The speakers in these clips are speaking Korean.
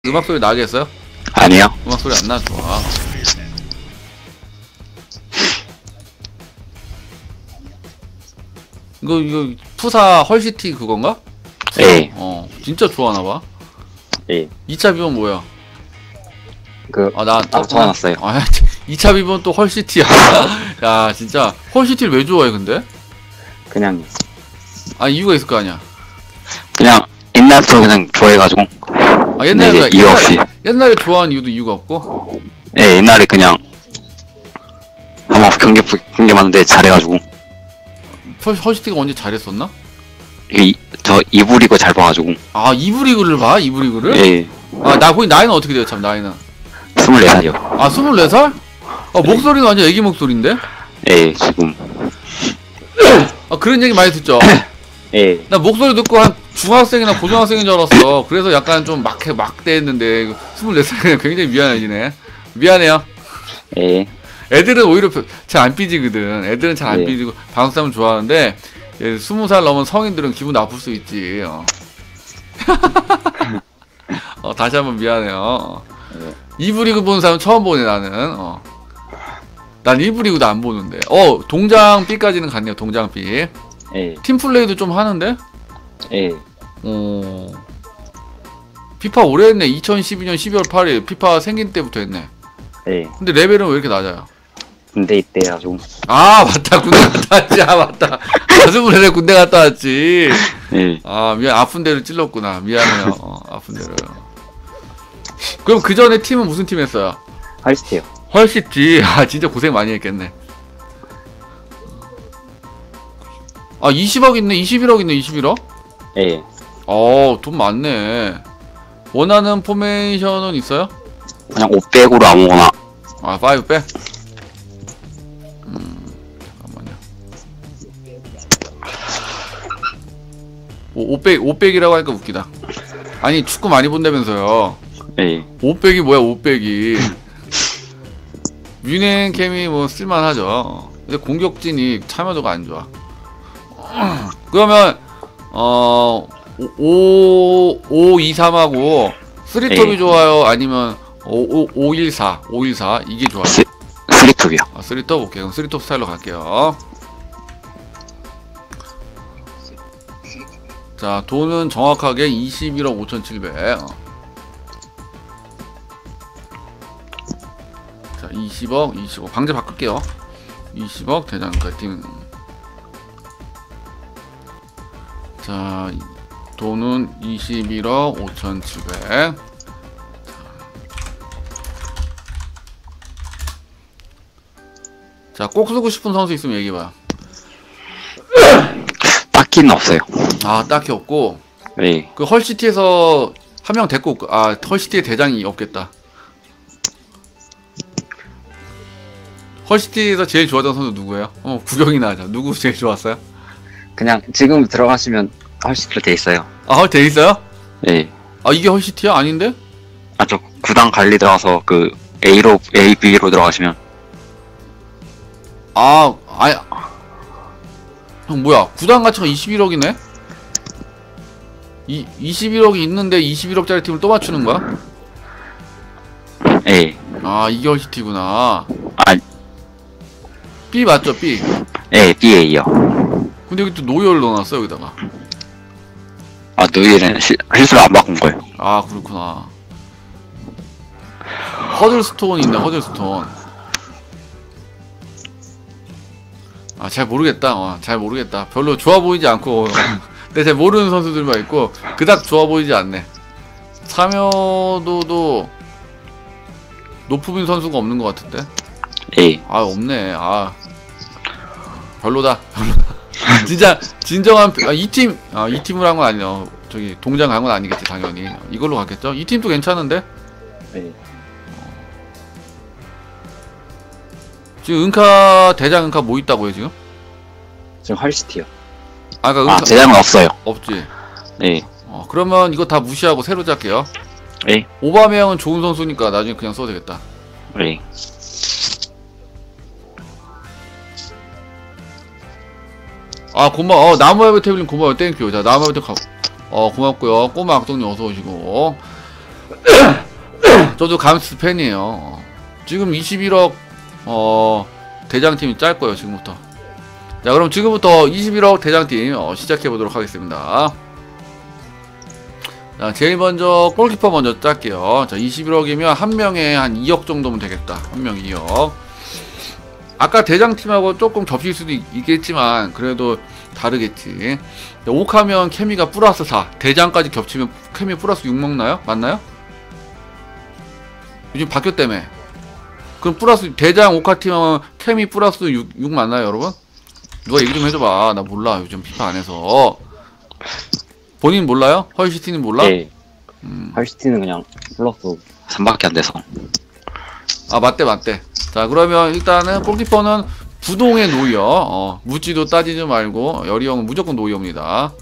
음악 소리 나겠어요? 아니요. 음악 소리 안 나. 좋아. 이거 푸사 헐시티 그건가? 예. 진짜 좋아하나봐. 예. 2차 비번 뭐야? 적어놨어요. 2차 비번 또 헐시티야. 야, 진짜 헐시티를 왜 좋아해 근데? 그냥 이유가 있을 거 아니야. 그냥 옛날부터 그냥 좋아해가지고. 옛날에 이유 없이. 옛날에 좋아하는 이유가 없고. 예, 옛날에 그냥 한번 경기 봤는데 잘해가지고. 헐시티가 언제 잘했었나? 저 2부 리그 잘 봐가지고. 2부 리그를 봐? 2부 리그를? 예. 거기 나이는 어떻게 돼요? 참 나이는 24살이요. 24살? 목소리는 완전 애기 목소리인데? 예, 지금. 그런 얘기 많이 듣죠? 예. 나 목소리 듣고 한 중학생이나 고등학생인 줄 알았어. 그래서 약간 좀 막대했는데 24살이면 굉장히 미안해지네. 미안해요. 예. 애들은 오히려 잘 안 삐지거든. 애들은 잘 안 예. 삐지고 방송 싸면 좋아하는데 20살 넘은 성인들은 기분 나쁠 수 있지. 다시 한번 미안해요. 2부 리그 보는 사람 처음 보네 나는. 난 1부 리그도 안 보는데. 동장 B까지는 갔네요. 동장 B. 예. 팀플레이도 좀 하는데? 예. 피파 오래 했네. 2012년 12월 8일 피파 생긴 때부터 했네. 예. 근데 레벨은 왜 이렇게 낮아요? 군대 있대가지고. 맞다. 군대 갔다 왔지. 맞다. 24살 군대 갔다 왔지. 예. 미안. 아픈 데를 찔렀구나. 미안해요. 아픈 데를. 그럼 그 전에 팀은 무슨 팀 했어요? 헐시티요. 헐시티. 진짜 고생 많이 했겠네. 20억 있네. 21억 있네. 21억? 예. 돈 많네. 원하는 포메이션은 있어요? 그냥 500으로 아무거나. 5백? 잠깐만요. 500이라고 하니까 웃기다. 아니, 축구 많이 본다면서요. 예. 500이 뭐야, 500이. 뮌헨 캠이 뭐 쓸만하죠. 근데 공격진이 참여도가 안 좋아. 그러면 523하고 3톱이 좋아요? 아니면 514 이게 좋아요? 3톱이요. 3톱? 오케이. 그럼 3톱 스타일로 갈게요. 자, 돈은 정확하게 21억 5,700. 자, 20억. 방제 바꿀게요. 20억 대장가 팀. 자, 돈은 21억 5,700. 자, 꼭 쓰고 싶은 선수 있으면 얘기해봐요. 딱히는 없어요. 딱히 없고. 예. 그 헐시티에서 한 명 데리고 헐시티의 대장이 없겠다. 헐시티에서 제일 좋아하던 선수 누구예요? 구경이나 하자. 누구 제일 좋았어요? 그냥 지금 들어가시면 헐시티로 돼 있어요. 돼 있어요? 예. 이게 헐시티야? 아닌데? 저 구단 관리 들어가서 A, B로 들어가시면. 형 뭐야? 구단 가치가 21억이네? 21억이 있는데 21억짜리 팀을 또 맞추는 거야? 예. 이게 헐시티구나. 아, B 맞죠? B. 예, BA요. 근데 여기 또 노열을 넣어놨어 여기다가. 노일은 실수로 안 바꾼 거예요. 그렇구나. 허들스톤이 있네. 허들스톤. 잘 모르겠다. 잘 모르겠다. 별로 좋아 보이지 않고 근데 잘 모르는 선수들만 있고 그닥 좋아 보이지 않네. 참여도도 높은 선수가 없는 것 같은데. 예. 없네. 별로다. 진짜 진정한 이 팀을 한 건 아니야. 저기 동장 간 건 아니겠지 당연히. 이걸로 갔겠죠. 이 팀도 괜찮은데. 예. 지금 대장 은카 뭐 있다고요 지금? 지금 헐시티요. 대장은 없어요. 없지. 예. 그러면 이거 다 무시하고 새로 짤게요. 예. 오바메양은 좋은 선수니까 나중에 그냥 써도 되겠다. 예. 고마워. 나무야베 태블린 고마워요. 땡큐. 자, 나무야베 고맙고요. 꼬마 악동님 어서 오시고. 저도 감스 팬이에요. 지금 21억 대장팀이 짤 거예요 지금부터. 자 그럼 지금부터 21억 대장팀 시작해 보도록 하겠습니다. 자 제일 먼저 골키퍼 먼저 짤게요. 자 21억이면 한 명에 한 2억 정도면 되겠다. 한 명 2억. 아까 대장팀하고 조금 겹칠 수도 있겠지만 그래도 다르겠지. 5카면 케미가 플러스 4, 대장까지 겹치면 케미 플러스 6 먹나요? 맞나요? 요즘 바뀌었다며. 그럼 플러스 대장 5카팀하면 케미 플러스 6 맞나요 여러분? 누가 얘기 좀 해줘봐. 나 몰라 요즘 피파 안해서. 본인 몰라요? 헐시티는 몰라? 네. 헐시티는 그냥 플러스 3밖에 안 돼서. 아 맞대. 자 그러면 일단은 골키퍼는 부동의 노이어. 무지도 따지지 말고 여리형은 무조건 노이어입니다.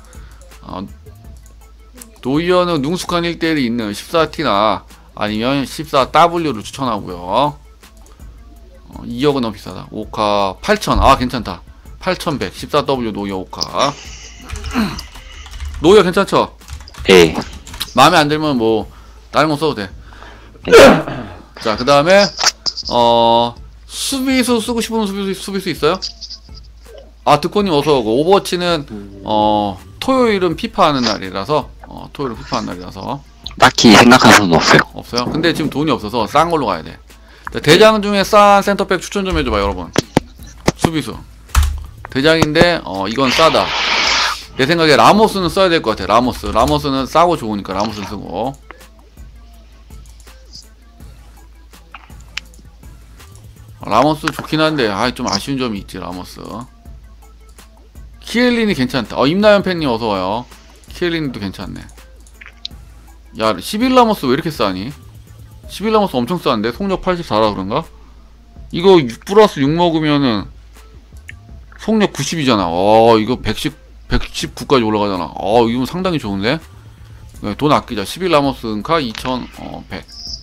노이어는 능숙한 1대1이 있는 14T나 아니면 14W를 추천하고요. 2억은 너무 비싸다. 5카 8,000. 아 괜찮다. 8,100 14W 노이어 5카. 노이어 괜찮죠? 예. 마음에 안 들면 뭐 다른 거 써도 돼. 자 그 다음에 수비수 쓰고 싶은 수비수 있어요? 아 드코님 어서오고. 오버워치는 토요일은 피파 하는 날이라서 토요일은 피파 하는 날이라서 딱히 생각하는 수는 없어요. 없어요? 근데 지금 돈이 없어서 싼 걸로 가야 돼. 자, 대장 중에 싼 센터백 추천 좀 해줘봐 여러분. 수비수 대장인데 이건 싸다. 내 생각에 라모스는 써야 될 것 같아. 라모스는 싸고 좋으니까 라모스는 쓰고. 라모스 좋긴 한데 좀 아쉬운 점이 있지. 라모스. 키엘린이 괜찮다. 임나연 팬님 어서와요. 키엘린도 괜찮네. 야 11라모스 왜 이렇게 싸니? 11라모스 엄청 싸는데 속력 84라 그런가? 이거 6 플러스 6 먹으면은 속력 90이잖아. 이거 119까지 올라가잖아. 이건 상당히 좋은데? 돈 아끼자. 11라모스인가 2100.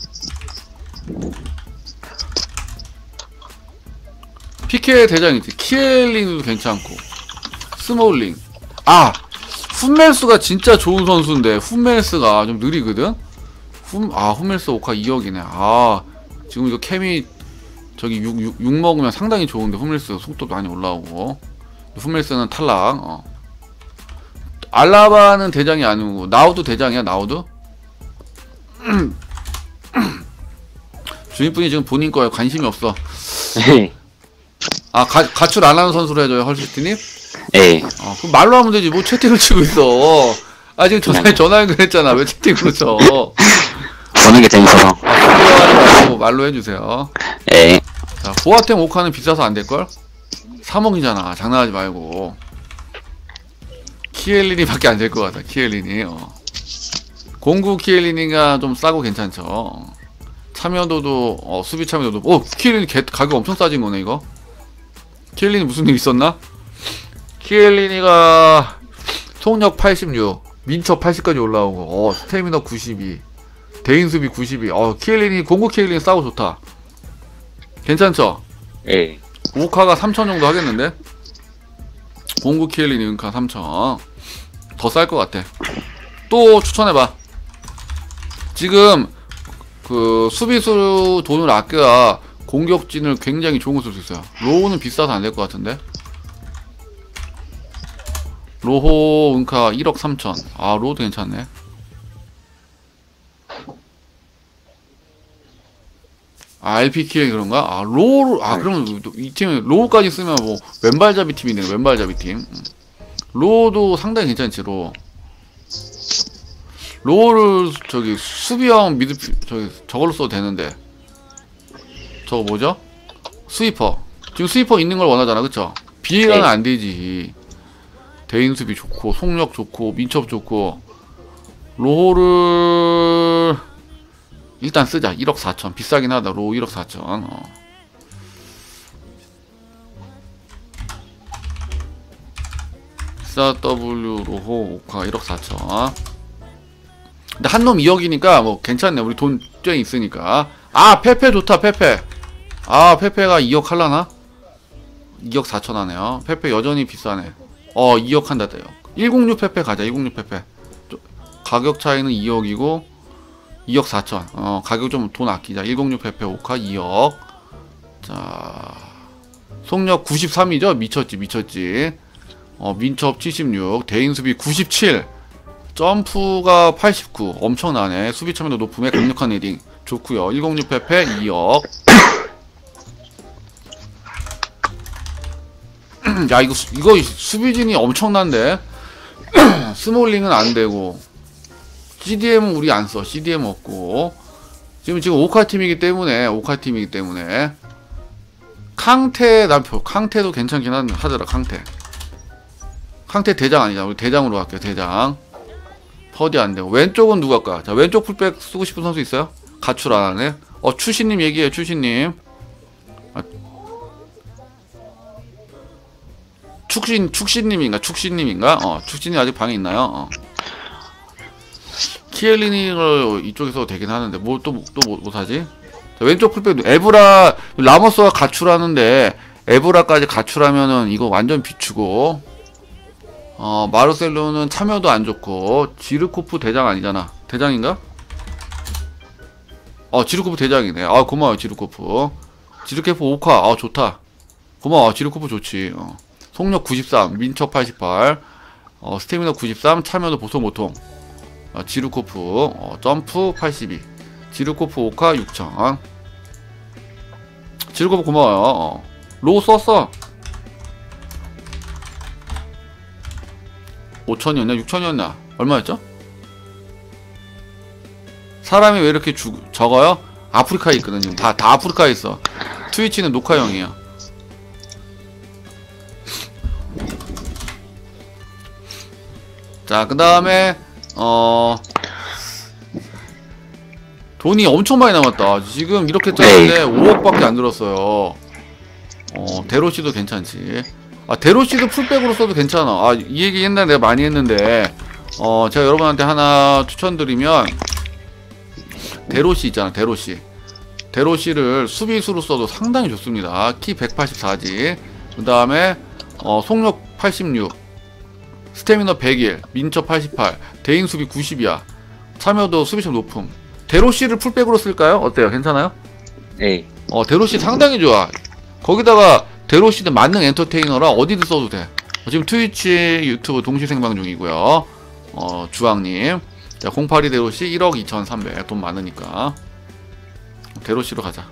PK 대장이지. 키엘링도 괜찮고 스몰링. 훈멜스가 진짜 좋은 선수인데 훈멜스가 좀 느리거든? 훈멜스 5카 2억이네. 지금 이거 케미 저기 6 먹으면 상당히 좋은데 훈멜스 속도 많이 올라오고. 훈멜스는 탈락. 알라바는 대장이 아니고 나우도 대장이야. 나우도? 주인분이 지금 본인 거에 관심이 없어. 가출 안 하는 선수로 해줘요, 헐시티님? 예. 그럼 말로 하면 되지. 뭐 채팅을 치고 있어. 지금 전화 연결했잖아. 왜 채팅으로 쳐? 보는 게 재밌어서. 소리하지 말고 말로 해주세요. 예. 자, 보아템 5카는 비싸서 안 될걸? 3억이잖아. 장난하지 말고. 키엘린이 밖에 안 될 것 같아. 키엘린이. 공구 키엘린이가 좀 싸고 괜찮죠. 참여도도, 수비 참여도도. 키엘린이 가격 엄청 싸진 거네, 이거. 키엘린이 무슨 일 있었나? 키엘린이가 속력 86, 민첩 80까지 올라오고, 스태미너 92, 대인 수비 92. 키엘린이, 공구 키엘린이 싸고 좋다. 괜찮죠? 예. 5카가 3,000 정도 하겠는데? 공구 키엘린이 은카 3,000. 더 쌀 것 같아. 또 추천해봐. 지금, 수비수 돈을 아껴야 공격진을 굉장히 좋은 거 쓸 수 있어요. 로우는 비싸서 안 될 것 같은데? 로호 은카 1억 3천. 로우도 괜찮네. RPK 그런가? 그러면 이 팀은 로우까지 쓰면 뭐 왼발잡이 팀이네. 왼발잡이 팀. 로우도 상당히 괜찮지. 로우를 수비형 저걸로 써도 되는데. 저거 뭐죠? 스위퍼. 지금 스위퍼 있는 걸 원하잖아. 그쵸? 비에라는 안 되지. 대인 수비 좋고 속력 좋고 민첩 좋고. 로호를 일단 쓰자. 1억 4천. 비싸긴 하다. 로우 1억 4천. 14W 로호 5카 1억 4천. 근데 한 놈 2억이니까 뭐 괜찮네. 우리 돈 꽤 있으니까. 페페 좋다. 페페. 페페가 2억 할라나? 2억 4천 하네요. 페페 여전히 비싸네. 2억 한다대요. 106 페페 가자. 106 페페. 가격 차이는 2억이고 2억 4천. 가격 좀 돈 아끼자. 106 페페 오카 2억. 자, 속력 93이죠? 미쳤지. 민첩 76, 대인 수비 97, 점프가 89, 엄청나네. 수비 참여도 높음에 강력한 헤딩 좋고요. 106 페페 2억. 야, 이거 수비진이 엄청난데. 스몰링은 안 되고, CDM은 우리 안 써. CDM 없고. 지금 오카 팀이기 때문에 캉테도 괜찮긴 하더라. 캉테 대장 아니잖아. 우리 대장으로 갈게요. 대장. 퍼디 안 되고. 왼쪽은 누구 할까? 자, 왼쪽 풀백 쓰고 싶은 선수 있어요? 가출 안 하네. 추신님 얘기해요. 추신님. 축신님인가? 축신님 아직 방에 있나요? 키엘리닝을 이쪽에서 되긴 하는데 또 못하지? 왼쪽 풀백 에브라 라모스가 가출하는데 에브라까지 가출하면은 이거 완전 비추고. 마르셀로는 참여도 안 좋고. 지르코프 대장 아니잖아. 대장인가? 지르코프 대장이네. 고마워요. 지르코프 오카. 좋다. 고마워. 지르코프 좋지. 속력 93, 민첩 88, 스태미너 93, 참여도 보통. 지르코프, 점프 82, 지르코프 오카 6000. 지르코프 고마워요. 로우 썼어. 5천이었냐? 6천이었냐? 얼마였죠? 사람이 왜 이렇게 적어요? 아프리카에 있거든. 지금 다 아프리카에 있어. 트위치는 녹화형이야. 자, 그 다음에 돈이 엄청 많이 남았다. 지금 이렇게 짜는데 5억밖에 안 들었어요. 데로시도 괜찮지. 데로시도 풀백으로 써도 괜찮아. 이 얘기 옛날에 내가 많이 했는데, 제가 여러분한테 하나 추천드리면, 데로시 있잖아. 데로시를 수비수로 써도 상당히 좋습니다. 키 184지. 그 다음에 속력 86, 스태미너 101, 민첩 88, 대인 수비 90이야. 참여도 수비점 높음. 데로시를 풀백으로 쓸까요? 어때요? 괜찮아요? 네. 데로시 상당히 좋아. 거기다가 데로시는 만능 엔터테이너라 어디든 써도 돼. 지금 트위치, 유튜브 동시 생방 중이고요. 주황님. 자, 082 데로시 1억 2,300. 돈 많으니까. 데로시로 가자.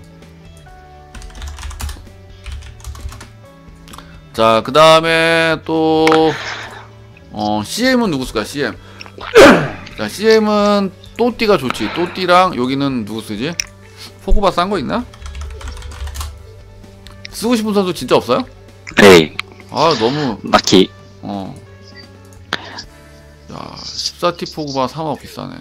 자, 그 다음에 또, CM은 누구 쓸까? CM. 자, CM은 또띠가 좋지. 또띠랑 여기는 누구 쓰지? 포그바 싼 거 있나? 쓰고 싶은 선수 진짜 없어요? 네. 너무. 딱히. 야, 14T 포그바 3억 비싸네.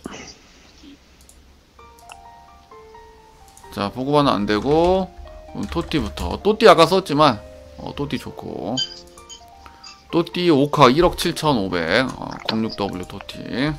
자, 포그바는 안 되고, 토띠부터. 또띠 아까 썼지만, 또띠 좋고. 또띠 오카 1억 7,500. 06W 또띠.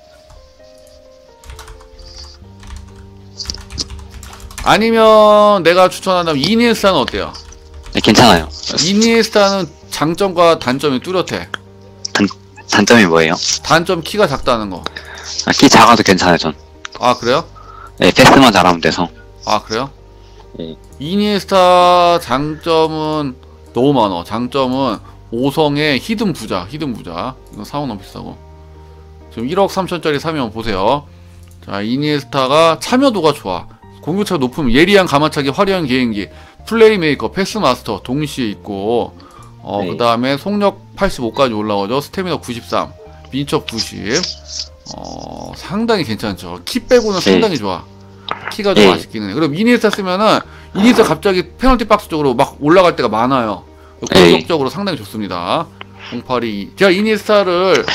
아니면 내가 추천한다면 이니에스타는 어때요? 네, 괜찮아요. 이니에스타는 장점과 단점이 뚜렷해. 단점이 뭐예요? 단점 키가 작다는 거. 키 작아도 괜찮아요, 전. 그래요? 네, 패스만 잘하면 돼서. 그래요? 네. 이니에스타 장점은 너무 많아. 장점은 5성의 히든 부자. 이거 사고 너무 비싸고. 지금 1억 3천짜리 사면 보세요. 자, 이니에스타가 참여도가 좋아. 공격차가 높으면 예리한 가마차기, 화려한 개인기, 플레이메이커, 패스마스터 동시에 있고, 네. 그 다음에 속력 85까지 올라오죠. 스태미너 93, 민첩 90. 상당히 괜찮죠. 키 빼고는 상당히 좋아. 키가 좀 아쉽기는 해. 그럼 이니에스타 쓰면은 이니에스타 갑자기 페널티 박스 쪽으로 막 올라갈 때가 많아요. 공격적으로 상당히 좋습니다. 082. 제가 이니에스타를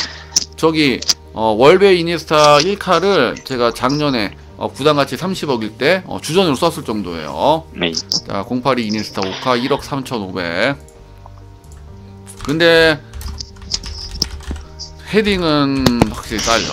월베 이니에스타 1카를 제가 작년에 구단가치 30억일 때 주전으로 썼을 정도예요. 네. 자, 082 이니에스타 5카 1억 3,500. 근데 헤딩은 확실히 딸려.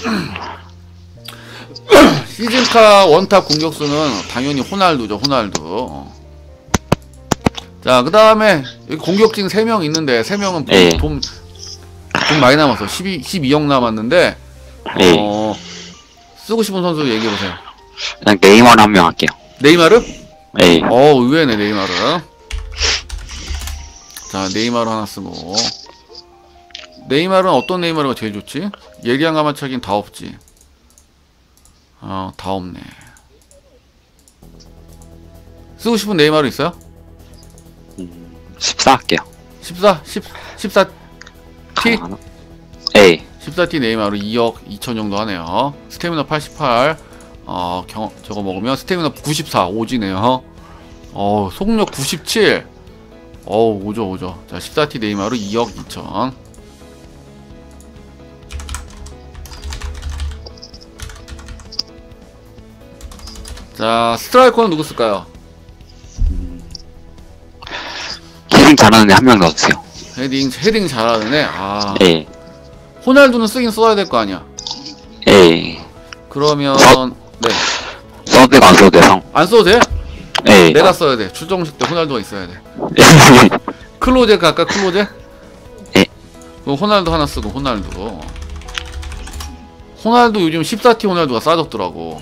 시즌카 원탑 공격수는 당연히 호날두죠. 호날두. 자, 그 다음에 공격진 3명 있는데 3명은 네. 돈 많이 남았어. 12억 남았는데 쓰고 싶은 선수 얘기해보세요. 그냥 네이마르 한 명 할게요. 네이마르? 예. 의외네, 네이마르. 자, 네이마르 하나 쓰고. 네이마르는 어떤 네이마르가 제일 좋지? 예리한 가마차긴 다 없지. 다 없네. 쓰고 싶은 네이마르 있어요? 14 할게요. 14T? 가능하나? 예. 14T 네이마르 2억 2천 정도 하네요. 스태미나 88. 저거 먹으면 스태미나 94. 오지네요. 속력 97. 오죠. 자, 14T 네이마르 2억 2천. 자, 스트라이커는 누구 쓸까요? 헤딩 잘하는 애 한 명 넣어주세요. 헤딩 잘하는 애? 예. 호날두는 쓰긴 써야 될 거 아니야. 예. 그러면, 네. 써도 되고 안 써도 돼서. 안 써도 돼? 예. 내가 써야 돼. 출정식 때 호날두가 있어야 돼. 클로제 갈까, 클로제? 예. 그럼 호날두 하나 쓰고, 호날두. 호날두 요즘 14T 호날두가 싸졌더라고.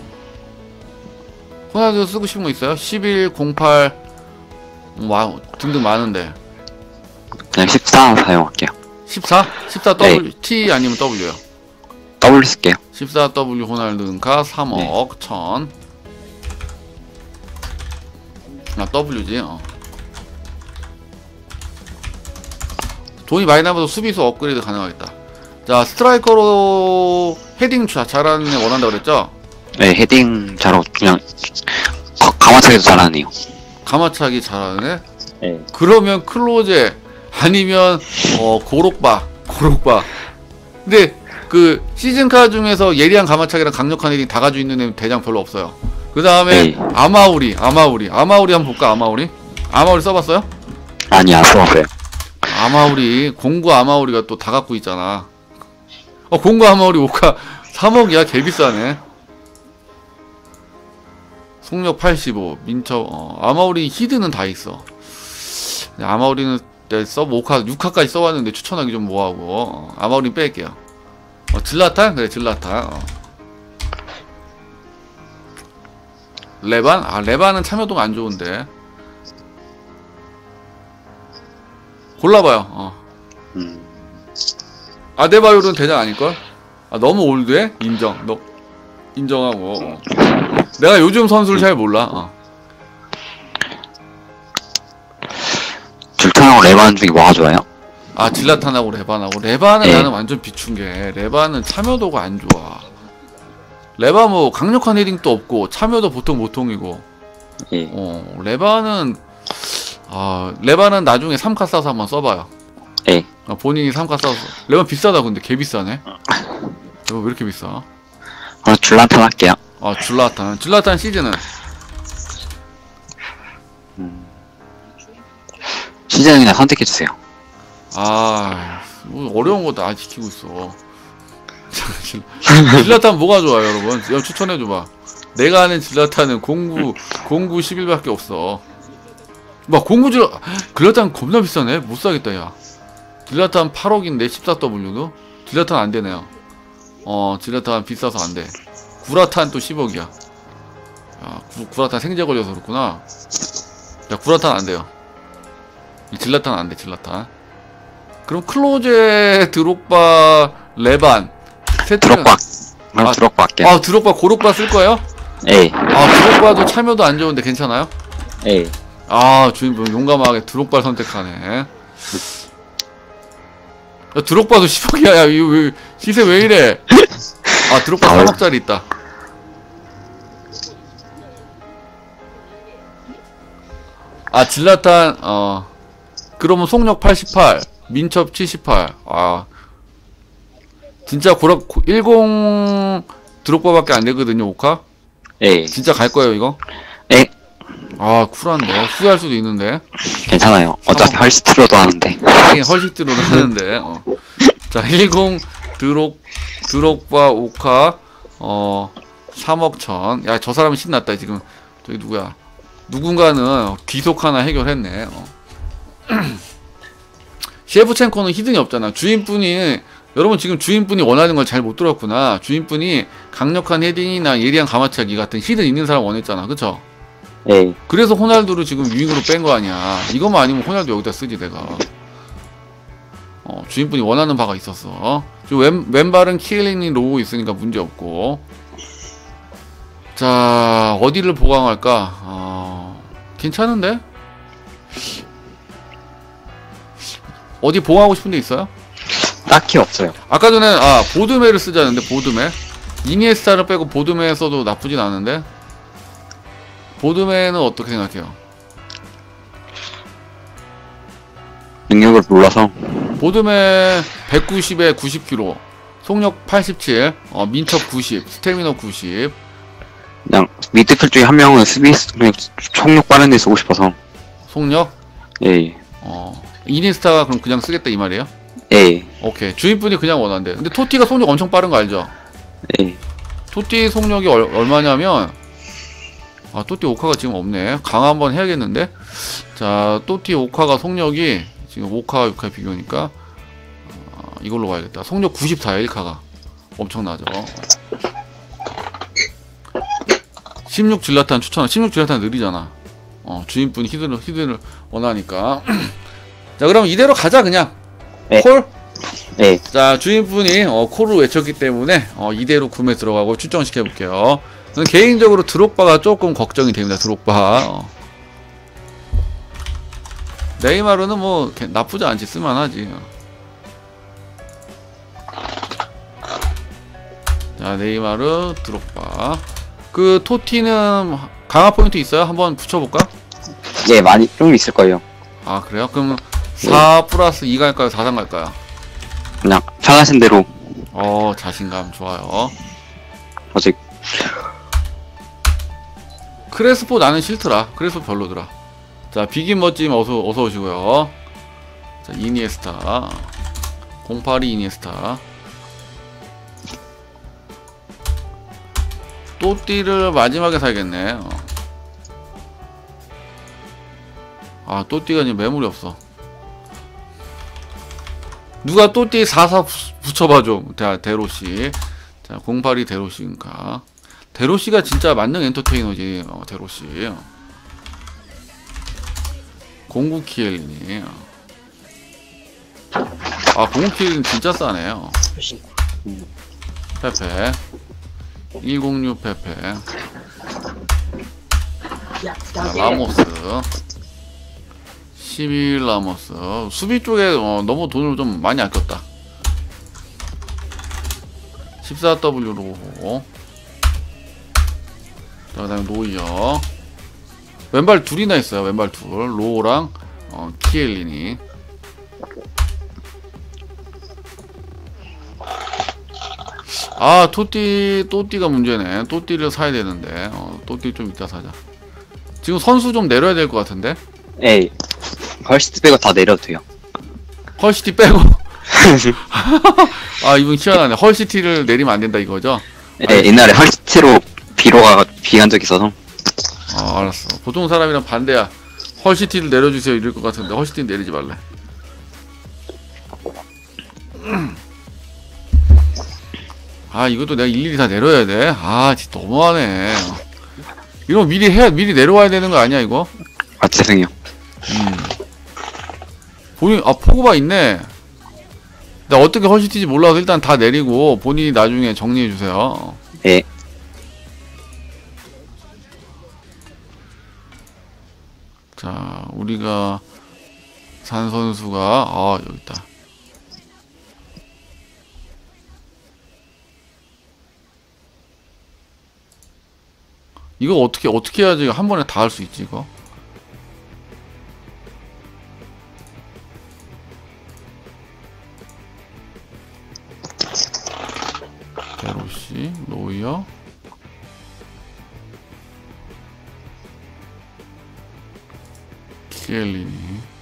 호날두 쓰고 싶은 거 있어요? 11, 08, 등등 많은데. 그냥 14 사용할게요. 14? 14W, T 아니면 W요? W 쓸게요. 14W 호날두가 3억 1000. W지. 돈이 많이 남아도 수비수 업그레이드 가능하겠다. 자, 스트라이커로 헤딩 잘하는 애 원한다 그랬죠? 네, 헤딩 잘하고 그냥 가마차기도 잘하는 애요. 가마차기 잘하는 애? 예. 그러면 클로제 아니면 고록바. 근데 그 시즌카 중에서 예리한 가마차기랑 강력한 헤딩 다 가지고 있는 애 대장 별로 없어요. 그 다음에 아마우리 한번 볼까? 아마우리 써봤어요? 아니, 안 써봤어요. 공구 아마우리가 또 다 갖고 있잖아. 공구 아마우리 오카 3억이야. 개비싸네. 속력 85 민첩. 아마우리 히드는 다 있어. 아마우리는 오카 6카까지 써봤는데 추천하기 좀 뭐하고. 아마우리 뺄게요. 질라탄? 그래, 질라탄. 레반? 레반은 참여도가 안 좋은데. 골라봐요. 아데바요르는 대장 아닐걸? 너무 올드해? 인정하고. 내가 요즘 선수를 잘 몰라. 줄탄하고 레반 중에 뭐가 좋아요? 질라탄하고 레반은 예. 나는 완전 비춘 게, 레반은 참여도가 안 좋아. 레반 뭐 강력한 헤딩도 없고 참여도 보통이고. 예. 레반은 나중에 3카 싸서 한번 써봐요. 예. 본인이 3카 싸서. 레반 비싸다. 근데 개 비싸네. 레반 왜 이렇게 비싸? 그럼 줄란탄 할게요. 줄라탄 시즌은 시즌은 그냥 선택해주세요. 뭐 어려운 것도 안 시키고 있어. 질라탄 뭐가 좋아요, 여러분? 추천해줘봐. 내가 아는 질라탄은 공구 11밖에 없어. 질라탄 겁나 비싸네? 못 사겠다, 야. 질라탄 8억인데 14W도? 질라탄 안 되네요. 질라탄 비싸서 안 돼. 구라탄 또 10억이야. 구라탄 생제 걸려서 그렇구나. 야, 구라탄 안 돼요. 질라탄 안 돼, 질라탄. 그럼 클로제, 드록바, 레반. 드록바. 드록바 할게요. 드록바, 고록바 쓸 거예요? 예. 드록바도 참여도 안 좋은데 괜찮아요? 예. 주인분 용감하게 드록바를 선택하네. 야, 드록바도 10억이야. 야, 이거 왜, 시세 왜 이래? 드록바 3억짜리 있다. 질라탄, 그러면 속력 88, 민첩 78. 진짜 10 드록바밖에 안 되거든요, 오카? 예. 진짜 갈 거예요, 이거? 예. 쿨한데. 후회할 수도 있는데. 괜찮아요. 어차피 헐시트로도 하는데. 하긴 헐시트로도 하는데. 자, 10 드록바 오카 3억 1000. 야, 저 사람은 신났다. 지금 저기 누구야? 누군가는 귀속 하나 해결했네. 셰프첸코는 히든이 없잖아. 주인분이 여러분 지금 주인분이 원하는 걸 잘 못 들었구나. 주인분이 강력한 헤딩이나 예리한 가마차기 같은 힐을 있는 사람 원했잖아. 그쵸? 예. 그래서 호날두를 지금 유잉으로 뺀 거 아니야. 이것만 아니면 호날두 여기다 쓰지 내가. 주인분이 원하는 바가 있었어. 지금 왼발은 키엘린이 로우 있으니까 문제없고. 자, 어디를 보강할까? 괜찮은데? 어디 보강하고 싶은 데 있어요? 딱히 없어요. 아까 전에 보드메를 쓰자는데. 보드메 이니에스타를 빼고 보드메 써도 나쁘진 않은데. 보드메는 어떻게 생각해요? 능력을 몰라서. 보드메 190에 90kg, 속력 87, 민첩 90, 스태미너 90. 그냥 미드필 중에 한 명은 수비 그냥 총력 빠른 데 쓰고 싶어서. 속력? 예. 이니에스타가 그럼 그냥 쓰겠다 이 말이에요? 예. 오케이. 주인분이 그냥 원한대. 근데 토티가 속력 엄청 빠른 거 알죠? 예. 토티 속력이 얼마냐면 토티 오카가 지금 없네. 강화 한번 해야겠는데. 자, 토티 오카가 속력이 지금 5카 6카 비교니까 이걸로 가야겠다. 속력 94야 1카가. 엄청나죠. 16 질라탄 추천. 16 질라탄 느리잖아. 주인분이 히드를 원하니까. 자, 그럼 이대로 가자 그냥. 네. 콜? 예. 자, 주인분이 콜을 외쳤기 때문에 이대로 구매 들어가고 출정시켜 볼게요. 저는 개인적으로 드록바가 조금 걱정이 됩니다. 드록바. 네이마르는 뭐 나쁘지 않지. 쓸만하지. 자, 네이마르, 드록바. 그 토티는 강화 포인트 있어요? 한번 붙여볼까? 예, 많이 좀 있을 거예요. 아, 그래요? 그럼 4 플러스 2 갈까요? 4상 갈까요? 그냥 편하신 대로. 자신감 좋아요. 아직 크레스포 나는 싫더라. 크레스포 별로더라. 자, 비긴 멋짐 어서 오시고요. 자, 이니에스타 082 이니에스타. 또띠를 마지막에 사야겠네. 또띠가 지금 매물이 없어. 누가 또띠 44 붙여봐줘. 데로시. 자, 082 데로시인가. 데로시가 진짜 만능 엔터테이너지. 데로시. 09 키엘린이. 09 키엘린 진짜 싸네요. 페페 106 페페. 자, 라모스 11 라모스. 수비 쪽에 너무 돈을 좀 많이 아꼈다. 14W로. 자, 그 다음에 노이어. 왼발 둘이나 있어요. 왼발 둘. 로우랑 키엘린이. 또띠가 문제네. 또띠를 사야 되는데. 또띠 좀 이따 사자. 지금 선수 좀 내려야 될 것 같은데? 예. 헐시트 빼고 다 내려도 돼요. 헐시티 빼고. 이분 희한하네. 헐시티를 내리면 안 된다 이거죠? 예, 옛날에 헐시티로 비간 적 있어서. 알았어. 보통 사람이랑 반대야. 헐시티를 내려주세요 이럴 것 같은데 헐시티 내리지 말래. 이것도 내가 일일이 다 내려야 돼. 진짜 너무하네. 이런 미리 내려와야 되는 거 아니야 이거? 죄송해요. 본인 포그바 있네. 나 어떻게 헐시티지 몰라서 일단 다 내리고 본인이 나중에 정리해 주세요. 예. 자, 우리가 산 선수가 여기 있다. 이거 어떻게 해야지 한 번에 다 할 수 있지 이거? 데로시, 노이어, 키엘리니,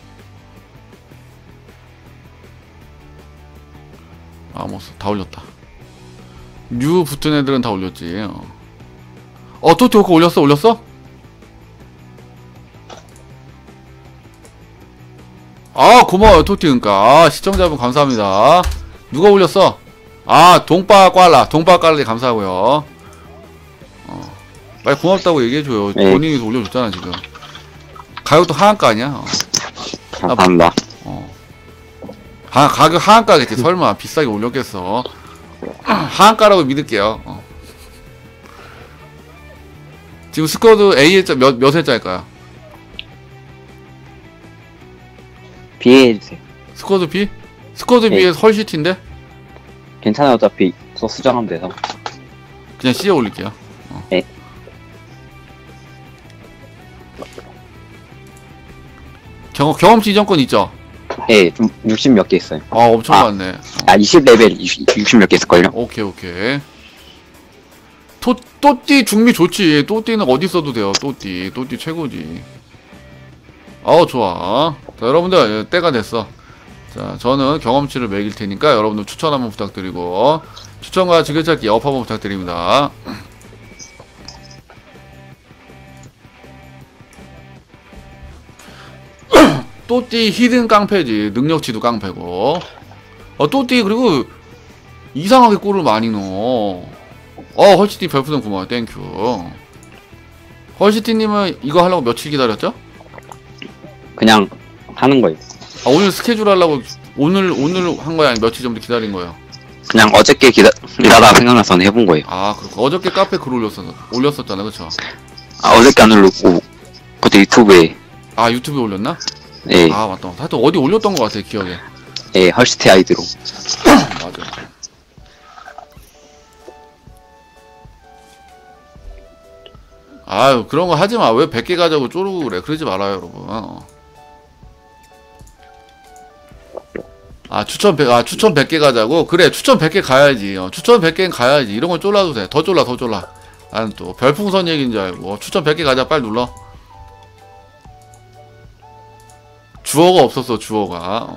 아모스 다 올렸다. 뉴 붙은 애들은 다 올렸지. 토티 오크 올렸어? 고마워요 토티. 그러니까 시청자분 감사합니다. 누가 올렸어? 아, 동빠깔리 감사하고요. 빨리 고맙다고 얘기해줘요. 네. 본인이 올려줬잖아, 지금. 가격도 하한가 아니야? 감사합니다. 가격 하한가겠지. 설마 비싸게 올렸겠어. 하한가라고 믿을게요. 지금 스쿼드 A 몇 회짜일까요? BA 해주세요. 스쿼드 B? 스쿼드 네. B에 헐시티인데? 괜찮아요. 어차피 수정하면 돼서. 그냥 C에 올릴게요. 네. 경험치 이전권 있죠? 예, 좀 60 몇 개 있어요. 아, 엄청 아. 많네. 20레벨 60 몇 개 있을걸요? 오케이. 또띠 중미 좋지. 또띠는 어디 써도 돼요. 또띠 최고지. 좋아. 자, 여러분들 때가 됐어. 자, 저는 경험치를 매길 테니까 여러분들 추천 한번 부탁드리고, 추천과 즐겨찾기 업 한번 부탁드립니다. 또띠 히든 깡패지. 능력치도 깡패고. 또띠 그리고 이상하게 꿀을 많이 넣어. 헐시티 별풍선 고마워. 땡큐. 헐시티님은 이거 하려고 며칠 기다렸죠? 그냥 하는 거예요. 오늘 스케줄 하려고 오늘 한 거야? 아니면 며칠 전부터 기다린 거예요? 그냥 어저께 일하다가 생각나서 해본 거예요. 그렇고 어저께 카페 글 올렸었잖아, 그쵸? 어저께 안 올렸고, 그때 유튜브에, 유튜브에 올렸나? 예, 맞다. 하여튼 어디 올렸던 것 같아, 기억에. 예, 헐시티 아이디로. 맞아. 그런 거 하지 마. 왜 100개 가자고 쪼르고 그래. 그러지 말아요, 여러분. 추천 100개 가자고? 그래, 추천 100개 가야지. 추천 100개는 가야지. 이런 건 쫄라도 돼. 더 쫄라. 나는 또 별풍선 얘기인 줄 알고. 추천 100개 가자. 빨리 눌러. 주어가 없었어, 주어가.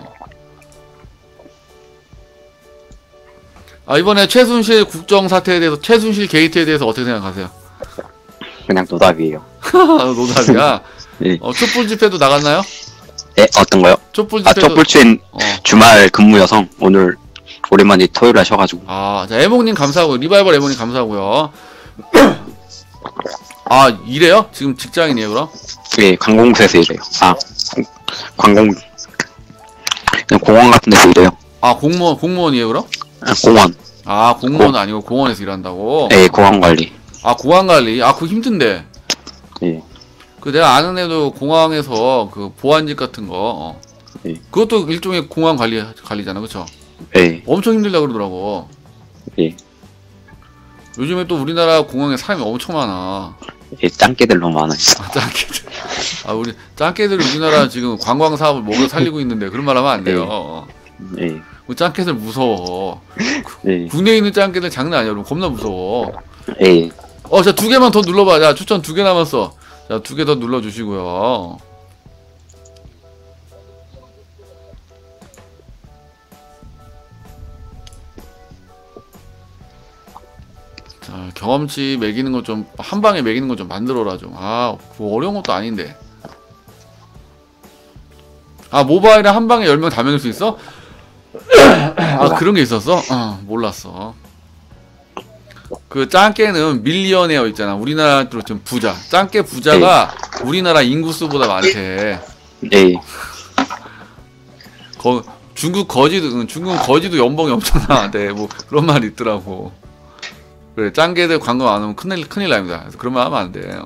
이번에 최순실 국정사태에 대해서, 최순실 게이트에 대해서 어떻게 생각하세요? 그냥 노답이에요. 노답이야. 예. 촛불 집회도 나갔나요? 예, 어떤 거요? 촛불 집회도. 촛불주엔 주말 근무 여성, 오늘 오랜만에 토요일 하셔가지고. 자, 애몽님 감사하고요. 리바이벌 애몽님 감사하고요. 이래요? 지금 직장인이에요, 그럼? 예, 관공서에서 일해요. 그냥 공원 같은 데서 일해요. 공무원이에요, 그럼? 공원. 공무원은 아니고 공원에서 일한다고? 예, 공항 관리. 공항 관리. 그거 힘든데. 예. 내가 아는 애도 공항에서 그 보안직 같은 거. 예. 그것도 일종의 공항 관리잖아, 그쵸? 예. 엄청 힘들다 그러더라고. 예. 요즘에 또 우리나라 공항에 사람이 엄청 많아. 예, 짱깨들 너무 많아요. 짱깨들. 우리 짱깨들 우리나라 지금 관광 사업을 먹여 살리고 있는데 그런 말 하면 안 돼요. 예. 짱깨들 무서워. 예. 국내에 있는 짱깨들 장난 아니야, 여러분. 겁나 무서워. 예. 자, 2개만 더 눌러봐. 자, 추천 2개 남았어. 자, 2개 더 눌러주시고요. 자, 경험치 매기는 거 좀, 한 방에 매기는 거 좀 만들어라, 좀. 뭐 어려운 것도 아닌데. 모바일에 한 방에 10명 다 매길 수 있어? 그런 게 있었어? 몰랐어. 그 짱깨는 밀리언웨어 있잖아. 우리나라로 좀 부자. 짱깨 부자가 우리나라 인구수보다 많대. 예. 중국 거지도 연봉이 엄청나. 뭐 그런 말이 있더라고. 그래, 짱깨들 광고 안 하면 큰일 납니다. 그래서 그런 말 하면 안 돼요.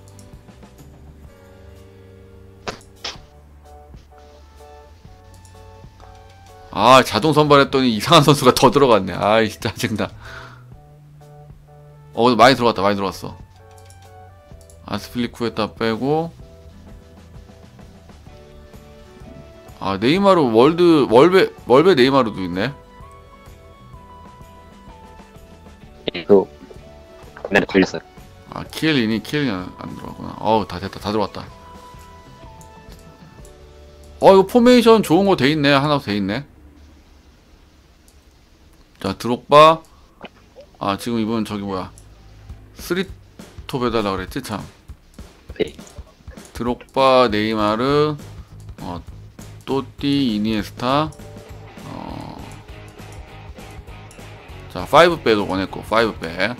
자동 선발했더니 이상한 선수가 더 들어갔네. 짜증나. 많이 들어갔어. 아스필리쿠에타 빼고. 네이마르 월베 네이마르도 있네. 예, 네, 걸렸어요. 키엘린이 안 들어가구나. 다 됐다. 다 들어왔다. 이거 포메이션 좋은 거 돼 있네. 하나 돼 있네. 자, 드록바. 지금 이분 저기 뭐야. 스리톱 해달라 그랬지, 참. 네. 드록바, 네이마르, 또띠, 이니에스타, 자, 5백도 보냈고, 5백.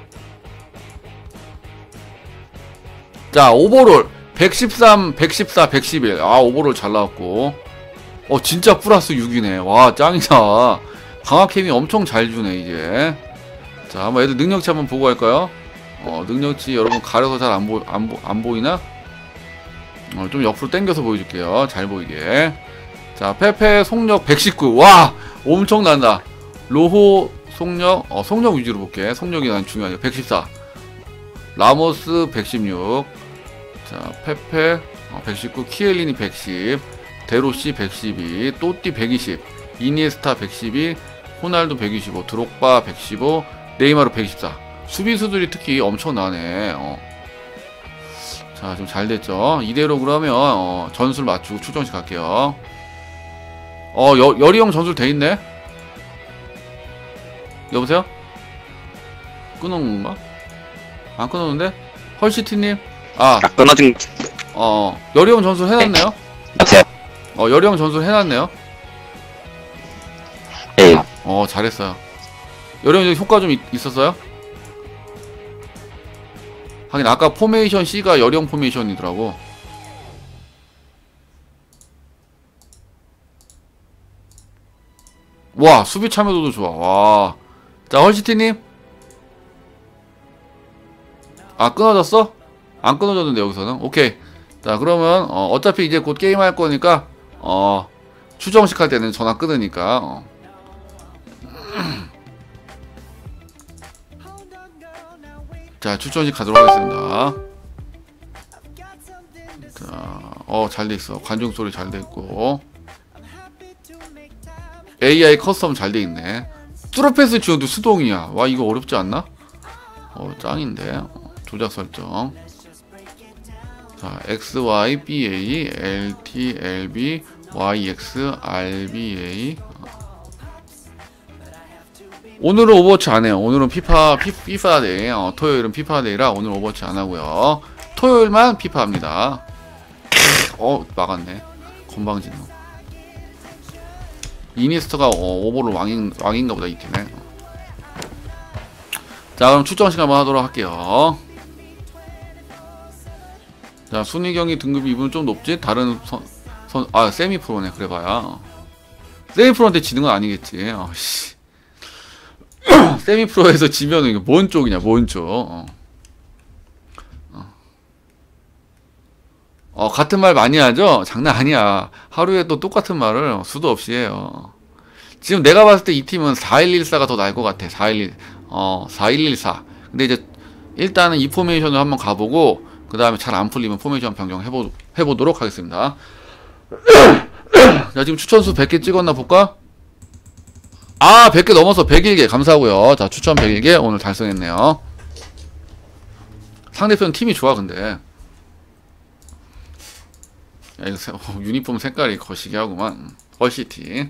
자, 오버롤. 113, 114, 111. 아, 오버롤 잘 나왔고. 진짜 플러스 6이네. 와, 짱이다. 강화캠이 엄청 잘 주네, 이제. 자, 한번 애들 능력치 한번 보고 갈까요? 능력치 여러분 가려서 잘 안 보이나? 좀 옆으로 당겨서 보여줄게요. 잘 보이게. 자, 페페 속력 119. 와! 엄청난다. 로호 속력, 속력 위주로 볼게. 속력이 난 중요하죠. 114. 라모스 116. 자, 페페 119. 키엘린이 110. 데로시 112. 또띠 120. 이니에스타 112. 호날두 125. 드록바 115. 네이마르 124. 수비수들이 특히 엄청나네. 자, 좀 잘 됐죠. 이대로 그러면 전술 맞추고 추정식 갈게요. 여리형 전술 돼 있네. 여보세요? 끊은 건가? 안 끊었는데? 헐시티님? 끊어진, 여리형 전술 해놨네요? 여보세요? 여리형 전술 해놨네요? 예. 잘했어요. 여리형 효과 좀 있었어요? 하긴 아까 포메이션 C가 여리형 포메이션이더라고. 와, 수비 참여도도 좋아. 와. 자, 헐시티님. 끊어졌어? 안 끊어졌는데, 여기서는. 오케이. 자, 그러면, 어차피 이제 곧 게임할 거니까, 추정식 할 때는 전화 끊으니까, 자, 추천식 가도록 하겠습니다. 자, 잘 돼 있어. 관중 소리 잘 돼 있고. AI 커스텀 잘 돼 있네. 트로패스 지원도 수동이야. 와, 이거 어렵지 않나? 짱인데. 조작 설정. 자, XY, BA, LT, LB, YX, RBA. 오늘은 오버워치 안 해요. 오늘은 피파 데이. 토요일은 피파 데이라 오늘 오버워치 안 하고요. 토요일만 피파 합니다. 막았네. 건방진 놈. 이니스터가 오버롤 왕인가 보다, 이 팀에. 자, 그럼 출전 시간 한번 하도록 할게요. 자, 순위 경기 등급이 이분은 좀 높지? 다른 세미 프로네. 그래봐야. 세미 프로한테 지는 건 아니겠지. 씨. 세미 프로에서 지면은 이게 뭔 쪽이냐, 뭔 쪽. 같은 말 많이 하죠? 장난 아니야. 하루에 또 똑같은 말을 수도 없이 해요. 지금 내가 봤을 때 이 팀은 4114가 더 나을 것 같아. 4114. 근데 이제 일단은 이 포메이션을 한번 가보고 그 다음에 잘 안 풀리면 포메이션 변경 해보도록 하겠습니다. 자, 지금 추천수 100개 찍었나 볼까? 100개 넘어서 101개 감사하고요. 자, 추천 101개 오늘 달성했네요. 상대편 팀이 좋아. 근데 야, 이거 유니폼 색깔이 거시기 하구만. 헐시티.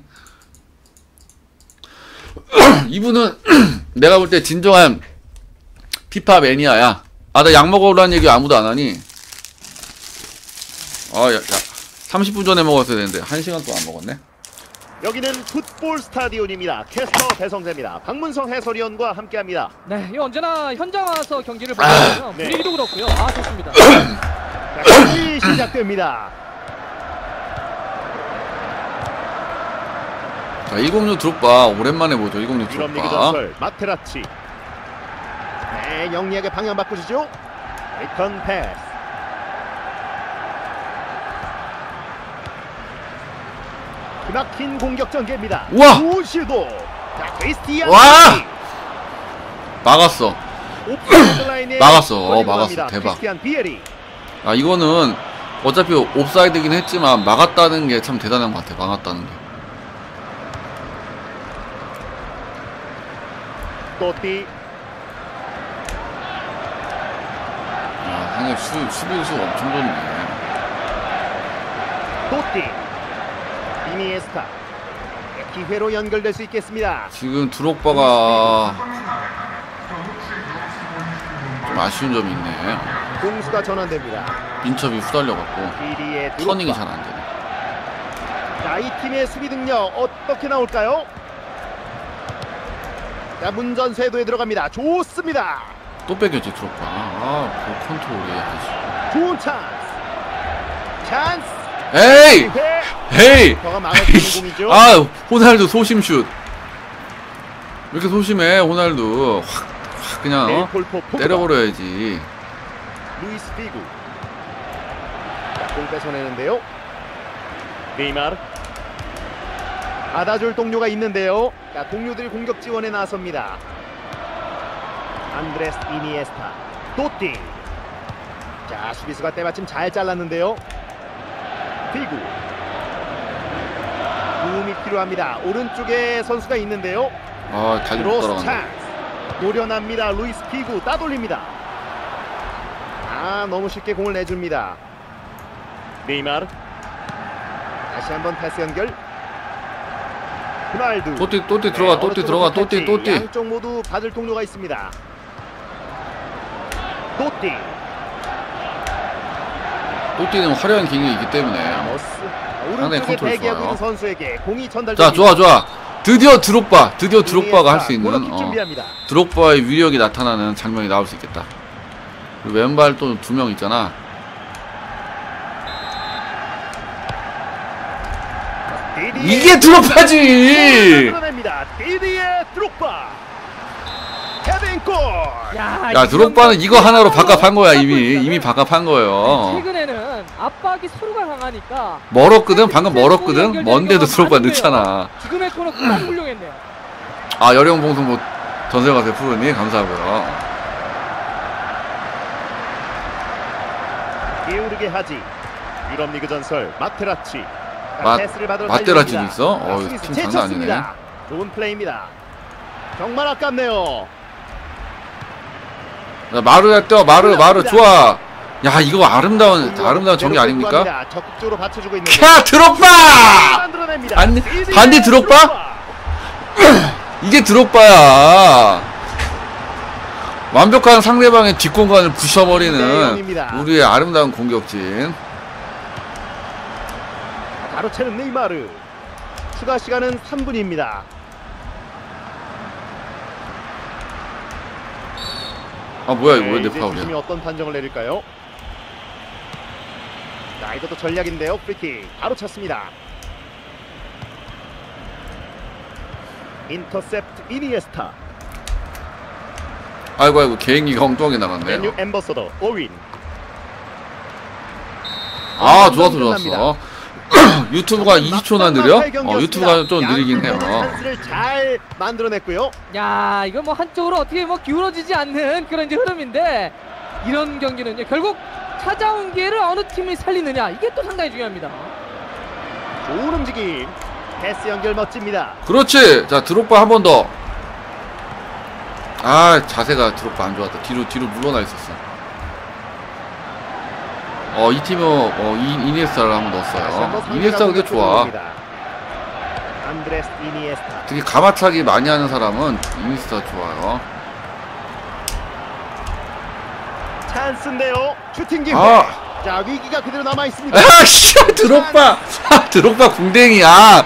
이분은 내가 볼 때 진정한 피파 매니아야. 나 약 먹으라는 얘기 아무도 안 하니. 야, 30분 전에 먹었어야 되는데 1시간 동안 먹었네. 여기는 풋볼 스타디온입니다. 캐스터 배성재입니다. 박문성 해설위원과 함께합니다. 네, 언제나 현장 와서 경기를 보면 네. 분위기도 그렇고요. 좋습니다. 자, 경기 시작됩니다. 자, 106 드롭바 오랜만에 보죠. 106 유럽리그 드롭바. 전설 마테라치. 네, 영리하게 방향 바꾸시죠. 리턴 패스. 기막힌 공격 전개입니다. 우와! 시도. 자, 크리스티안. 와! 막았어. 옵사이드 라인에 막았어. 걸리고 막았어. 갑니다. 대박. 크리스티안 비에리. 이거는 어차피 옵사이드긴 했지만 막았다는 게 참 대단한 것 같아. 막았다는 게. 또띠. 상대 수비수 엄청 좋네. 또띠. 이니에스타. 기회로 연결될 수 있겠습니다. 지금 드록바가 좀 아쉬운 점이 있네. 공수가 전환됩니다. 민첩이 후달려갖고 비리의 터닝이 드롭바. 잘 안 되네. 자, 이 팀의 수비 능력 어떻게 나올까요? 자, 문전 쇄도에 들어갑니다. 좋습니다. 또 뺏겼지 드롭바. 볼 컨트롤이. 좋은 찬스. 찬스. 에이! 기회. 에이! 더가 막을 수 있는 공이죠. 아, 호날두 소심슛. 왜 이렇게 소심해, 호날두. 확 그냥 델폴포 포그바. 때려버려야지. 루이스 피구. 자, 공 뺏어내는데요. 네이마르. 받아줄 동료가 있는데요. 자, 동료들이 공격 지원에 나섭니다. 안드레스 이니에스타. 도띠. 자, 수비수가 때마침 잘 잘랐는데요. 피구. 도움이 필요합니다. 오른쪽에 선수가 있는데요. 다리 못 크로스 따라간다. 찬스. 노련합니다. 루이스 피구 따돌립니다. 너무 쉽게 공을 내줍니다. 네이마르. 다시 한번 패스 연결. 호날두. 또띠 들어가, 또띠 들어가, 또띠. 양쪽 모두 받을 동료가 있습니다. 또띠. 또띠는 화려한 기능이 있기 때문에. 머스. 상당히 오른쪽에 컨트롤 대기하고 좋아요. 있는 선수에게 공이 전달됩니다. 자, 좋아. 드디어 드롭바가 할 수 있는 코너킥 준비합니다. 드롭바의 위력이 나타나는 장면이 나올 수 있겠다. 그리고 왼발 또 2명 있잖아. 이게 드롭바지! 드러냅니다. 디디에 드롭바. 헤딩골. 야, 드롭바는 이거 하나로 바꿔판 거야, 이미 바꿔판 거예요. 최근에는 압박이 서로가 강하니까 멀었거든? 방금 멀었거든? 먼데도 드롭바 넣잖아. 지금의 코너 딱 훌륭했네요. 여령봉송 뭐 전설 가세요, 프로님. 감사하고요. 게으르게 하지. 유럽 리그 전설 마테라치. 패스를 받으러 마테라치도 달려갑니다. 있어? 수비수 팀 장난 아니네. 제쳤습니다. 좋은 플레이입니다. 정말 아깝네요. 야, 마르야 떠, 마르 좋아. 야, 이거 아름다운 전개 아닙니까? 적극적으로 받쳐주고 있는데. 야, 드롭바! 만들어냅니다. 반디 드롭바? 이게 드롭바야. 완벽한 상대방의 뒷공간을 부셔버리는 우리의 아름다운 공격진. 바로 채는 네이마르. 추가 시간은 3분입니다. 뭐야 이거 왜 내 이제 파울이야? 주심이 어떤 판정을 내릴까요? 자, 이것도 전략인데요. 프리킥 바로 찼습니다. 인터셉트 이니에스타. 아이고 개인기가 엉뚱하게 나갔네. 메뉴 엠버서더 오윈. 좋았어. 유튜브가 20초나 느려? 유튜브가 좀 느리긴 해요. 찬스를 잘 만들어냈고요. 야, 이거 뭐 한쪽으로 어떻게 뭐 기울어지지 않는 그런 이제 흐름인데, 이런 경기는요 결국 찾아온 기회를 어느 팀이 살리느냐, 이게 또 상당히 중요합니다. 좋은 움직임. 패스 연결 멋집니다. 그렇지. 자, 드롭바 한 번 더. 자세가 드롭바 안 좋았다. 뒤로 물러나 있었어. 이 팀은 이니에스타를 한번 넣었어요. 이니에스타 근데 좋아. 안드레스 이니에스타. 되게 가마차기 많이 하는 사람은 이니에스타 좋아요. 찬스인데요. 슈팅 기회. 자, 위기가 그대로 남아 있습니다. 드롭바 궁뎅이야. 야,